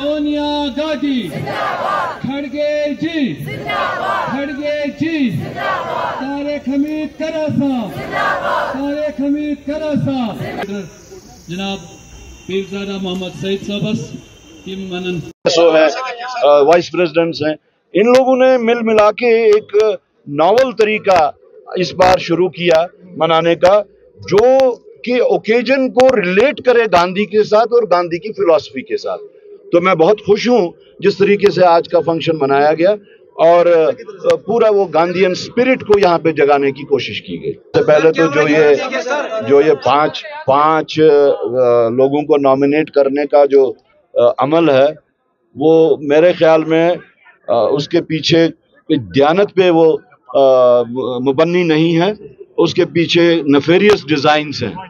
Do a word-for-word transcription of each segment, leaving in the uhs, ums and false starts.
सोनिया गांधी खड़गे जी खड़गे जी तारिक हमीद करासा तारिक हमीद करासा जनाब पीरजादा मोहम्मद सईद साहब की मनन सो है वाइस प्रेसिडेंट्स हैं। इन लोगों ने मिल मिला के एक नॉवल तरीका इस बार शुरू किया मनाने का, जो कि ओकेजन को रिलेट करे गांधी के साथ और गांधी की फिलॉसफी के साथ। तो मैं बहुत खुश हूं जिस तरीके से आज का फंक्शन मनाया गया और पूरा वो गांधीयन स्पिरिट को यहाँ पे जगाने की कोशिश की गई। सबसे पहले तो जो ये जो ये पांच पांच लोगों को नॉमिनेट करने का जो अमल है, वो मेरे ख्याल में उसके पीछे दयानत पे वो मुबन्नी नहीं है, उसके पीछे नेफेरियस डिजाइन्स हैं।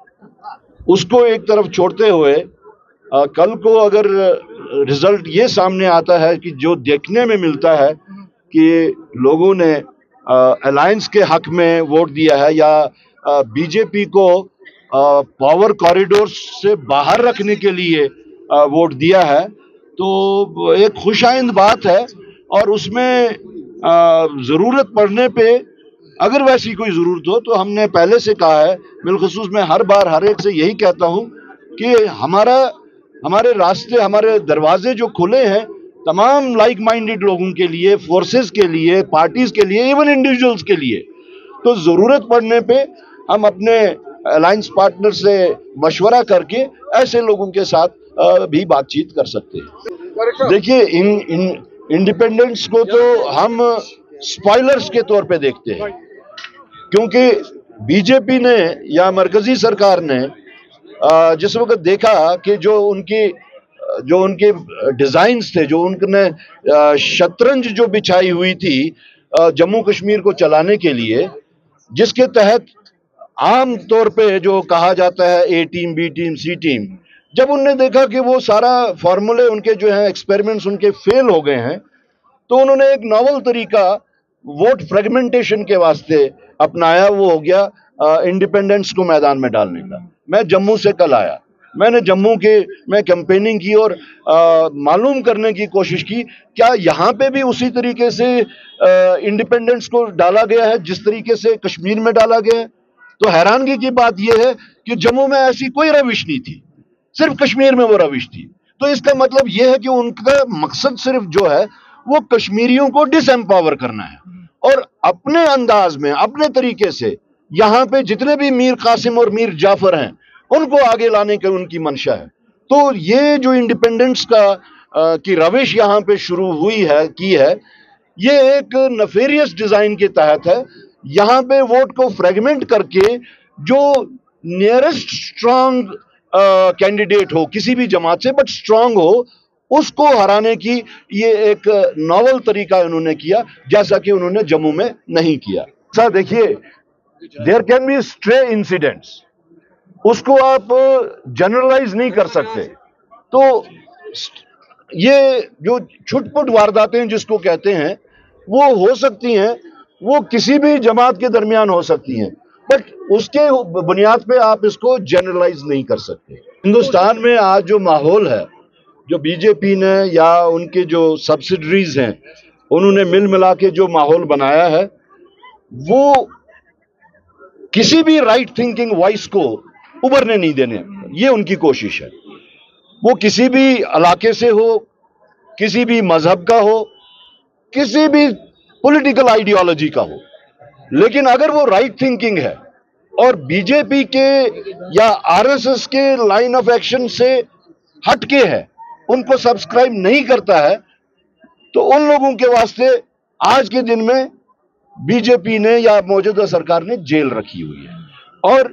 उसको एक तरफ छोड़ते हुए आ, कल को अगर रिजल्ट ये सामने आता है कि जो देखने में मिलता है कि लोगों ने अलायंस के हक में वोट दिया है या बीजेपी को आ, पावर कॉरिडोर से बाहर रखने के लिए आ, वोट दिया है, तो एक खुशाइंद बात है। और उसमें ज़रूरत पड़ने पे अगर वैसी कोई ज़रूरत हो तो हमने पहले से कहा है, बिलखुसूस मैं हर बार हर एक से यही कहता हूं कि हमारा हमारे रास्ते हमारे दरवाजे जो खुले हैं तमाम लाइक माइंडेड लोगों के लिए, फोर्सेस के लिए, पार्टीज के लिए, इवन इंडिविजुअल्स के लिए। तो ज़रूरत पड़ने पे हम अपने अलायंस पार्टनर से मशवरा करके ऐसे लोगों के साथ भी बातचीत कर सकते हैं। देखिए, इन इन इंडिपेंडेंट्स को तो हम स्पॉयलर्स के तौर पे देखते हैं, क्योंकि बीजेपी ने या मरकजी सरकार ने जिस वक्त देखा कि जो उनकी जो उनके डिजाइन्स थे, जो उनने शतरंज जो बिछाई हुई थी जम्मू कश्मीर को चलाने के लिए, जिसके तहत आम तौर पे जो कहा जाता है A team, B team, C team, जब उनने देखा कि वो सारा फॉर्मूले उनके जो है एक्सपेरिमेंट्स उनके फेल हो गए हैं, तो उन्होंने एक नॉवल तरीका वोट फ्रेगमेंटेशन के वास्ते अपनाया। वो हो गया इंडिपेंडेंट्स को मैदान में डालने का। मैं जम्मू से कल आया, मैंने जम्मू के में कैंपेनिंग की और आ, मालूम करने की कोशिश की क्या यहाँ पे भी उसी तरीके से इंडिपेंडेंट्स को डाला गया है जिस तरीके से कश्मीर में डाला गया है। तो हैरानगी की बात यह है कि जम्मू में ऐसी कोई रविश नहीं थी, सिर्फ कश्मीर में वो रविश थी। तो इसका मतलब यह है कि उनका मकसद सिर्फ जो है वो कश्मीरियों को डिसएम्पावर करना है और अपने अंदाज में, अपने तरीके से यहाँ पे जितने भी मीर कासिम और मीर जाफर हैं उनको आगे लाने की उनकी मंशा है। तो ये जो इंडिपेंडेंस का आ, की रविश यहाँ पे शुरू हुई है की है, ये एक नेफेरियस डिजाइन के तहत है। यहाँ पे वोट को फ्रेगमेंट करके जो नियरेस्ट स्ट्रांग कैंडिडेट हो किसी भी जमात से, बट स्ट्रांग हो, उसको हराने की ये एक नॉवल तरीका उन्होंने किया, जैसा कि उन्होंने जम्मू में नहीं किया। सर देखिए, there can be stray incidents, उसको आप जनरलाइज नहीं कर सकते। तो ये जो छुटपुट वारदातें जिसको कहते हैं वो हो सकती हैं, वो किसी भी जमात के दरमियान हो सकती हैं, बट उसके बुनियाद पे आप इसको जनरलाइज नहीं कर सकते। हिंदुस्तान में आज जो माहौल है, जो बीजेपी ने या उनके जो सब्सिडरीज हैं उन्होंने मिल मिला के जो माहौल बनाया है, वो किसी भी राइट थिंकिंग वॉइस को उभरने नहीं देने, ये उनकी कोशिश है। वो किसी भी इलाके से हो, किसी भी मजहब का हो, किसी भी पॉलिटिकल आइडियोलॉजी का हो, लेकिन अगर वो राइट थिंकिंग है और बीजेपी के या आरएसएस के लाइन ऑफ एक्शन से हटके है, उनको सब्सक्राइब नहीं करता है, तो उन लोगों के वास्ते आज के दिन में बीजेपी ने या मौजूदा सरकार ने जेल रखी हुई है। और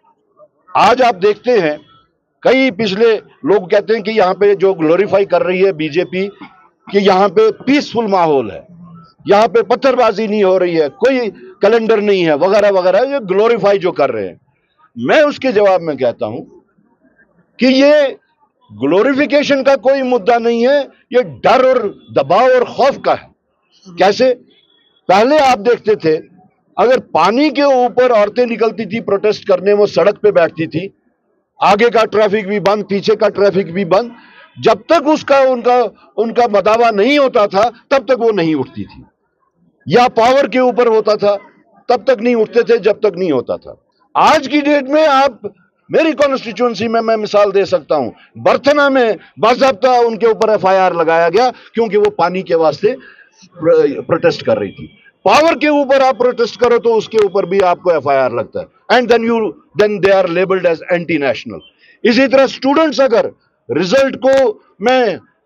आज आप देखते हैं कई पिछले लोग कहते हैं कि यहाँ पे जो ग्लोरीफाई कर रही है बीजेपी कि यहाँ पे पीसफुल माहौल है, यहाँ पे पत्थरबाजी नहीं हो रही है, कोई कैलेंडर नहीं है, वगैरह वगैरह, ये ग्लोरीफाई जो कर रहे हैं। मैं उसके जवाब में कहता हूं कि ये ग्लोरिफिकेशन का कोई मुद्दा नहीं है, ये डर और दबाव और खौफ का है। कैसे? पहले आप देखते थे अगर पानी के ऊपर औरतें निकलती थी प्रोटेस्ट करने, वो सड़क पे बैठती थी, आगे का ट्रैफिक भी बंद, पीछे का ट्रैफिक भी बंद, जब तक उसका उनका उनका मदावा नहीं होता था तब तक वो नहीं उठती थी, या पावर के ऊपर होता था तब तक नहीं उठते थे जब तक नहीं होता था। आज की डेट में आप, मेरी कॉन्स्टिट्यूंसी में मैं मिसाल दे सकता हूं, बर्थना में बाज़ाब्ता उनके ऊपर एफ आई आर लगाया गया क्योंकि वो पानी के वास्ते प्रोटेस्ट कर रही थी। पावर के ऊपर आप प्रोटेस्ट करो तो उसके ऊपर भी आपको एफ आई आर लगता है, and then you then they are labelled as anti national. इसी तरह स्टूडेंट्स अगर रिजल्ट को मैं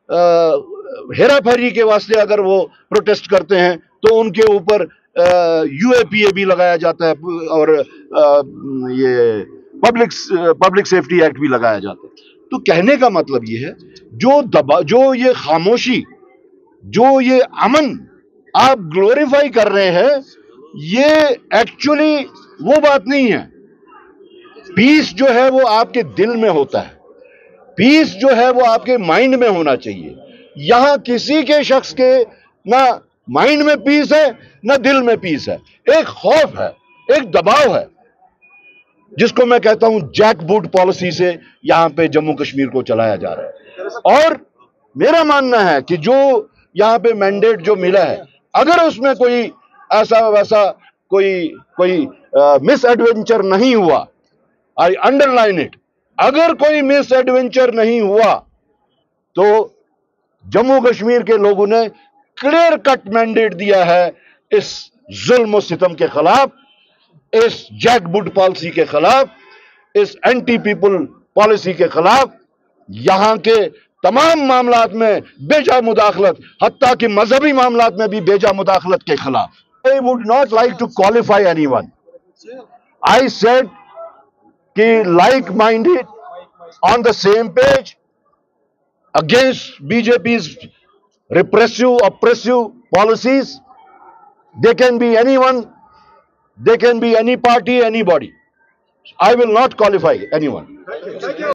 हेरा फेरी के वास्ते अगर वो प्रोटेस्ट करते हैं तो उनके ऊपर यू ए पी ए भी लगाया जाता है और आ, ये पब्लिक पब्लिक सेफ्टी एक्ट भी लगाया जाता है। तो कहने का मतलब ये है, जो दबा जो ये खामोशी, जो ये अमन आप ग्लोरीफाई कर रहे हैं, ये एक्चुअली वो बात नहीं है। पीस जो है वो आपके दिल में होता है, पीस जो है वो आपके माइंड में होना चाहिए। यहां किसी के शख्स के ना माइंड में पीस है ना दिल में पीस है, एक खौफ है, एक दबाव है, जिसको मैं कहता हूं जैक बूट पॉलिसी से यहां पे जम्मू कश्मीर को चलाया जा रहा है। और मेरा मानना है कि जो यहां पे मैंडेट जो मिला है, अगर उसमें कोई ऐसा वैसा कोई कोई मिस एडवेंचर नहीं हुआ, आई अंडरलाइन इट, अगर कोई मिस एडवेंचर नहीं हुआ तो जम्मू कश्मीर के लोगों ने क्लियर कट मैंडेट दिया है इस जुल्म और सितम के खिलाफ, इस जैक बुट पॉलिसी के खिलाफ, इस एंटी पीपल पॉलिसी के खिलाफ, यहां के तमाम मामलात में बेजा मुदाखलत, हत्ता कि मजहबी मामलात में भी बेजा मुदाखलत के खिलाफ। I would not like to qualify anyone. I said कि like minded on the same page against B J P's repressive, oppressive policies. They can be anyone, they can be any party, anybody. I will not qualify anyone.